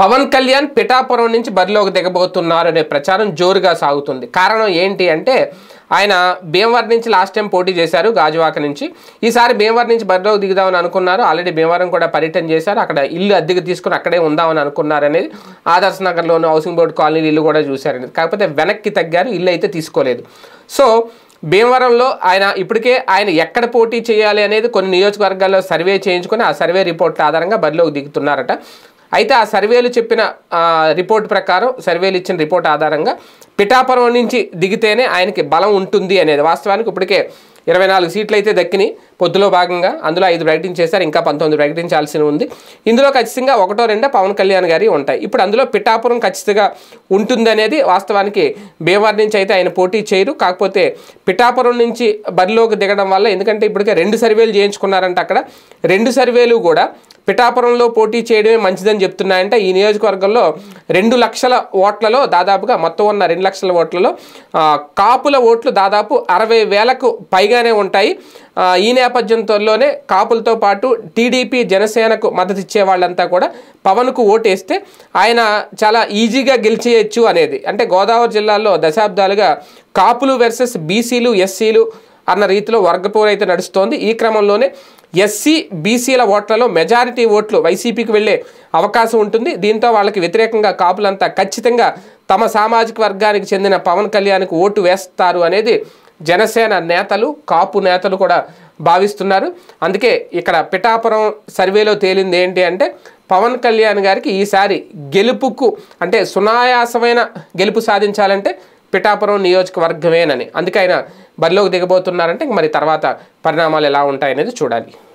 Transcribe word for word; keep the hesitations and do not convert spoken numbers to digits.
పవన్ కళ్యాణ్ పిఠాపురం నుంచి బరిలోకి దిగబోతున్నారు అనే ప్రచారం జోరుగా సాగుతుంది. కారణం ఏంటి అంటే ఆయన భీమవరం నుంచి లాస్ట్ టైం పోటీ చేశారు గాజువాక నుంచి. ఈసారి భీమవరం నుంచి బరిలోకి దిగుదామని అనుకున్నారు. ఆల్రెడీ భీమవరం కూడా పర్యటన చేశారు. అక్కడ ఇల్లు అద్దెకు తీసుకుని అక్కడే ఉందామని అనుకున్నారు అనేది. ఆదర్శ నగర్లోని హౌసింగ్ బోర్డు కాలనీ ఇల్లు కూడా చూశారు అనేది. కాకపోతే వెనక్కి తగ్గారు, ఇల్లు అయితే తీసుకోలేదు. సో భీమవరంలో ఆయన ఇప్పటికే ఆయన ఎక్కడ పోటీ చేయాలి అనేది కొన్ని నియోజకవర్గాల్లో సర్వే చేయించుకొని ఆ సర్వే రిపోర్ట్ల ఆధారంగా బరిలోకి దిగుతున్నారట. అయితే ఆ సర్వేలు చెప్పిన రిపోర్ట్ ప్రకారం, సర్వేలు ఇచ్చిన రిపోర్ట్ ఆధారంగా పిఠాపురం నుంచి దిగితేనే ఆయనకి బలం ఉంటుంది అనేది. వాస్తవానికి ఇప్పటికే ఇరవై నాలుగు సీట్లు అయితే దక్కినాయి పొద్దులో భాగంగా. అందులో ఐదు ప్రకటించేశారు, ఇంకా పంతొమ్మిది ప్రకటించాల్సి ఉంది. ఇందులో ఖచ్చితంగా ఒకటో రెండో పవన్ కళ్యాణ్ గారి ఉంటాయి. ఇప్పుడు అందులో పిఠాపురం ఖచ్చితంగా ఉంటుందనేది వాస్తవానికి. భీమవరం నుంచి అయితే ఆయన పోటీ చేయరు. కాకపోతే పిఠాపురం నుంచి బరిలోకి దిగడం వల్ల, ఎందుకంటే ఇప్పటికే రెండు సర్వేలు చేయించుకున్నారంట అక్కడ. రెండు సర్వేలు కూడా పిఠాపురంలో పోటీ చేయడమే మంచిదని చెప్తున్నాయంటే. ఈ నియోజకవర్గంలో రెండు లక్షల ఓట్లలో దాదాపుగా మొత్తం ఉన్న రెండు లక్షల ఓట్లలో కాపుల ఓట్లు దాదాపు అరవై వేలకు పైగానే ఉంటాయి. ఈ నేపథ్యంతోనే కాపులతో పాటు టీడీపీ జనసేనకు మద్దతు ఇచ్చే వాళ్ళంతా కూడా పవన్కు ఓటేస్తే ఆయన చాలా ఈజీగా గెలిచేయచ్చు అనేది. అంటే గోదావరి జిల్లాలో దశాబ్దాలుగా కాపులు వర్సెస్ బీసీలు ఎస్సీలు అన్న రీతిలో వర్గపోరు అయితే నడుస్తోంది. ఈ క్రమంలోనే ఎస్సీ బీసీల ఓట్లలో మెజారిటీ ఓట్లు వైసీపీకి వెళ్ళే అవకాశం ఉంటుంది. దీంతో వాళ్ళకి వ్యతిరేకంగా కాపులంతా ఖచ్చితంగా తమ సామాజిక వర్గానికి చెందిన పవన్ కళ్యాణ్కి ఓటు వేస్తారు అనేది జనసేన నేతలు, కాపు నేతలు కూడా భావిస్తున్నారు. అందుకే ఇక్కడ పిఠాపురం సర్వేలో తేలింది ఏంటి అంటే పవన్ కళ్యాణ్ గారికి ఈసారి గెలుపుకు, అంటే సునాయాసమైన గెలుపు సాధించాలంటే పిఠాపురం నియోజకవర్గమేనని. అందుకే ఆయన బరిలోకి దిగబోతున్నారంటే మరి తర్వాత పరిణామాలు ఎలా ఉంటాయనేది చూడాలి.